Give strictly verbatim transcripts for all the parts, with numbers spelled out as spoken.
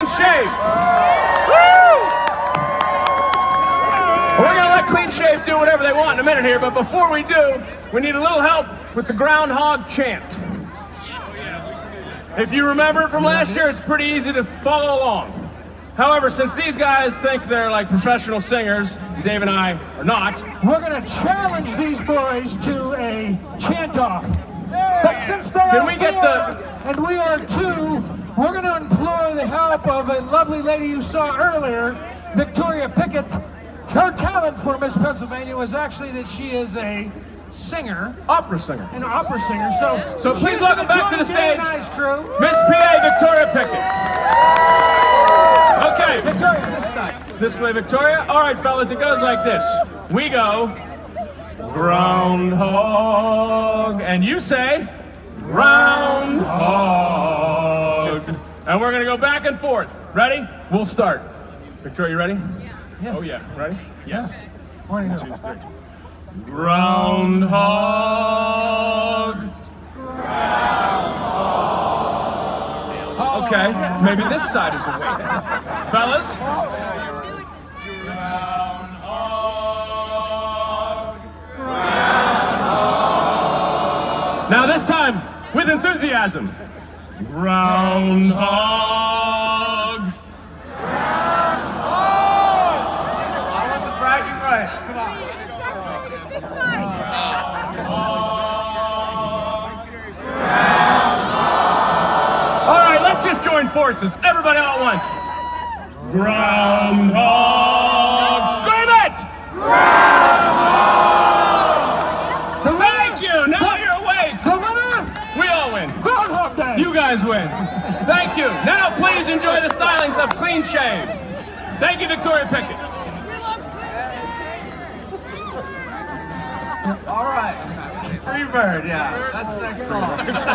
Shave. Woo! We're gonna let Clean Shave do whatever they want in a minute here, but before we do, we need a little help with the Groundhog chant. If you remember it from last year, it's pretty easy to follow along. However, since these guys think they're like professional singers, Dave and I are not, we're gonna challenge these boys to a chant-off. But since they Can are we get four the... and we are two, we're gonna implore the help of a lovely lady you saw earlier, Victoria Pickett. Her talent for Miss Pennsylvania was actually that she is a singer. Opera singer. An opera singer. So, so please welcome back to the stage, nice crew. Miss P A Victoria Pickett. Okay. Victoria, this side. This way, Victoria. All right, fellas, it goes like this. We go, Groundhog, and you say, Groundhog. And we're gonna go back and forth. Ready? We'll start. Victoria, you ready? Yeah. Yes. Oh yeah, ready? Yes. Morning. One, two, three. Groundhog. Groundhog. Okay, maybe this side is awake. Fellas? Groundhog. Groundhog. Now this time, with enthusiasm. Groundhog. Groundhog. I want the bragging rights. Come on. Let's just join forces. Everybody all at once. Groundhog. Scream it! Groundhog. Thank you. Now you're awake. The winner. We all win. Groundhog Day. You guys win. Thank you. Now please enjoy the stylings of Clean Shave. Thank you, Victoria Pickett. All right. Free Bird, yeah. That's the next song.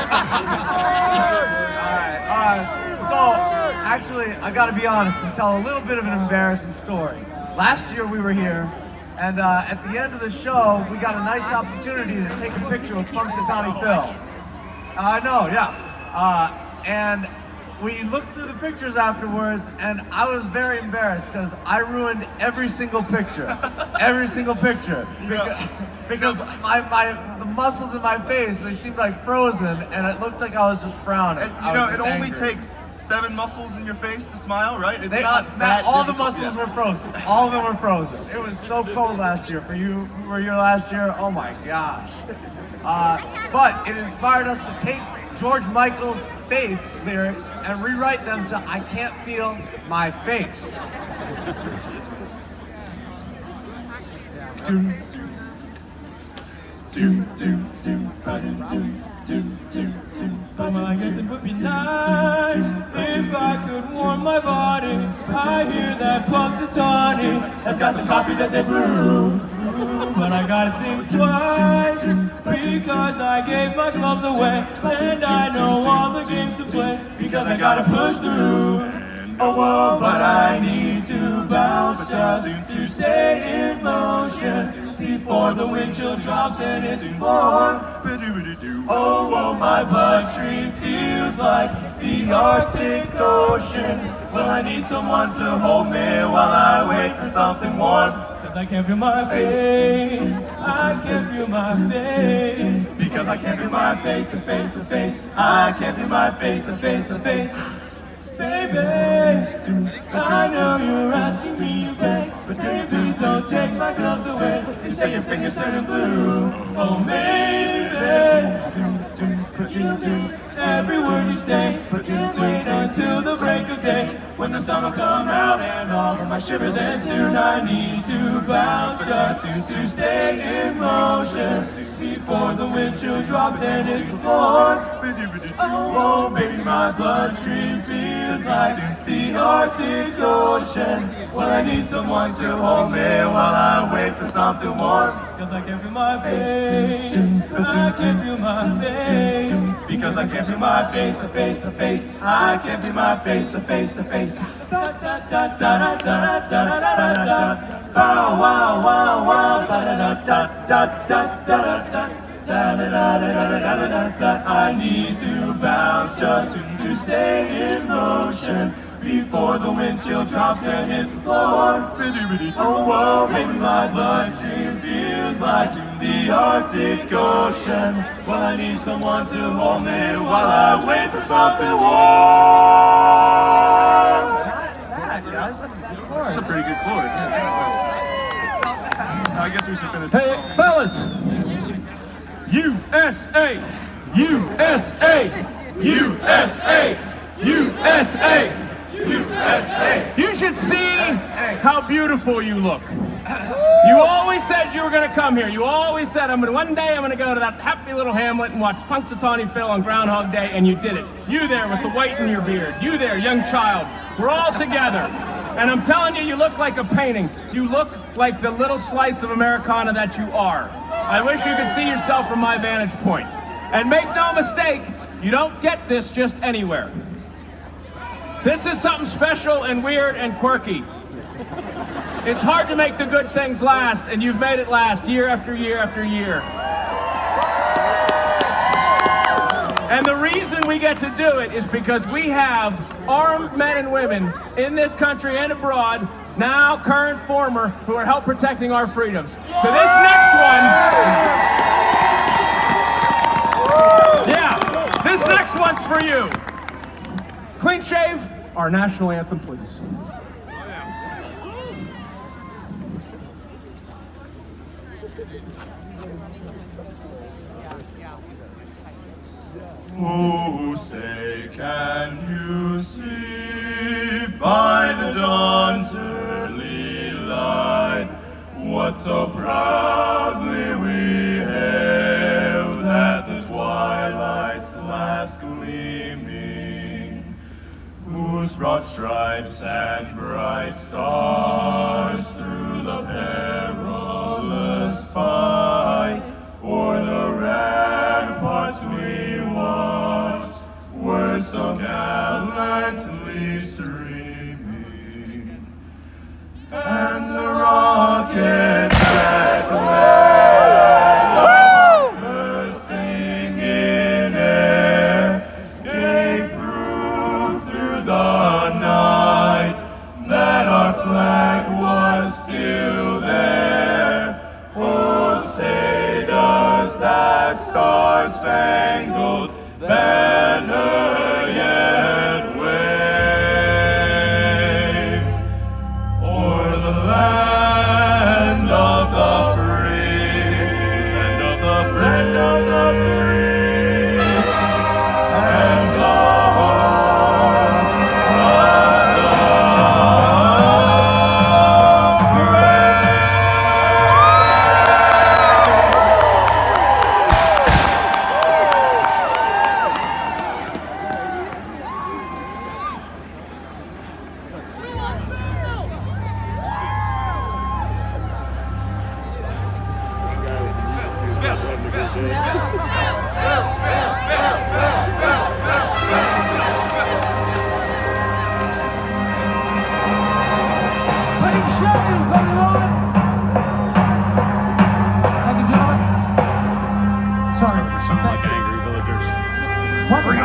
Alright, uh, so, actually, I gotta be honest and tell a little bit of an embarrassing story. Last year we were here, and uh, at the end of the show, we got a nice opportunity to take a picture with Punxsutawney Phil. I uh, know, yeah. Uh, and we looked through the pictures afterwards, and I was very embarrassed because I ruined every single picture. Every single picture. Because, because my, my, the muscles in my face, they seemed like frozen, and it looked like I was just frowning. And, you know, it only takes seven muscles in your face to smile, right? It's they, not that All difficult. the muscles yeah. were frozen. All of them were frozen. It was so cold last year. For you who were here last year, oh my gosh. Uh, but it inspired us to take George Michael's Faith lyrics and rewrite them to I Can't Feel My Face. Doom, doom, doom, doom, doom, doom, doom, doom, doom. Well, I guess it would be nice if I could warm my body. I hear that Punxsutawney has got some coffee that they brew. But I gotta think twice, because I gave my gloves away, and I know all the games to play, because I gotta push through. Oh, whoa, but I need to bounce just to stay in motion before the wind chill drops and it's floor. Oh, whoa, my bloodstream feels like the Arctic Ocean. Well, I need someone to hold me while I wait for something warm. I can't feel my face, I can't feel my face, because I can't feel my face to face to face, I can't feel my face to face to face. Baby, I know you're asking me, babe, but please don't take my gloves away. You say your fingers turning blue, oh maybe, but you do every word you say, but you wait until the break of day, when the sun will come out and all of my shivers end soon. I need to bounce just to stay in motion before the wind chill drops and hits the floor. Oh, oh, baby, my bloodstream feels like the Arctic Ocean. Well, I need someone to hold me while I wait for something warm. Cause I can't feel my face, I can't feel my face, because I can't feel my face to face to face, I can't feel my face to face to face. Da da da da da da da da da. Wow wow wow wow. Da da da da da da da da. I need to bounce just to stay in motion before the wind chill drops and hits the floor. Oh, whoa, maybe my bloodstream feels like the Arctic Ocean. Well, I need someone to hold me while I wait for something warm. Not bad, guys. That's a good chord. That's a pretty good chord. Yeah, I guess we should finish this Hey, song. fellas! U S A! U S A! U S A! U S A! U S A! You should see how beautiful you look. You always said you were going to come here. You always said, I'm gonna, one day I'm going to go to that happy little hamlet and watch Punxsutawney Phil on Groundhog Day, and you did it. You there with the white in your beard. You there, young child. We're all together. And I'm telling you, you look like a painting. You look like the little slice of Americana that you are. I wish you could see yourself from my vantage point. And make no mistake, you don't get this just anywhere. This is something special and weird and quirky. It's hard to make the good things last, and you've made it last year after year after year. And the reason we get to do it is because we have armed men and women in this country and abroad, now, current, former, who are help protecting our freedoms. So this next one, yeah, this next one's for you. Clean shave, our national anthem, please. Oh, say, can you see by the dawn's early light what so proudly we hailed at the twilight's last gleaming, whose broad stripes and bright stars through the perilous fight o'er the ramparts we watched were so gallantly streaming, and the rockets that glad bursting in air gave proof through the night that our flag was still there. Oh, say does that star-spangled banner yet wave o'er the land of the free, land of the free, land of the free, and long of the Clean shave, everyone! Thank you, gentlemen. Sorry. Something like angry villagers. Wonderful.